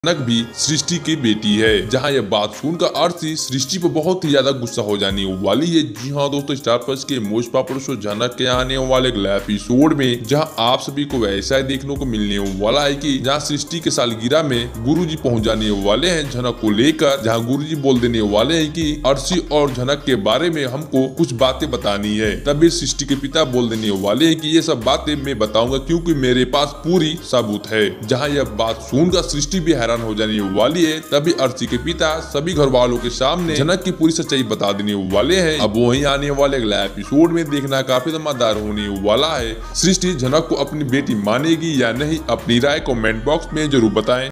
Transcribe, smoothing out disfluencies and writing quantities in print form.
जनक भी सृष्टि की बेटी है। जहां यह बात सुनकर आरती सृष्टि पर बहुत ही ज्यादा गुस्सा हो जाने वाली है। जी हाँ दोस्तों, स्टार प्लस के मोस्ट पॉपुलर शो जनक के आने वाले अगले एपिसोड में जहां आप सभी को वैसा ही देखने को मिलने वाला है कि जहां सृष्टि के सालगिरह में गुरुजी पहुंच जाने वाले हैं जनक को लेकर। जहां गुरुजी बोल देने वाले हैं कि अर्शी और जनक के बारे में हमको कुछ बातें बतानी है। तभी सृष्टि के पिता बोल देने वाले हैं कि ये सब बातें मैं बताऊंगा क्योंकि मेरे पास पूरी सबूत है। जहाँ यह बात सुनकर सृष्टि भी हो जाने वाली है। तभी अर्शी के पिता सभी घर वालों के सामने जनक की पूरी सच्चाई बता देने वाले हैं। अब वही आने वाले अगला एपिसोड में देखना काफी धमाकेदार होने वाला है। सृष्टि जनक को अपनी बेटी मानेगी या नहीं, अपनी राय कमेंट बॉक्स में जरूर बताएं।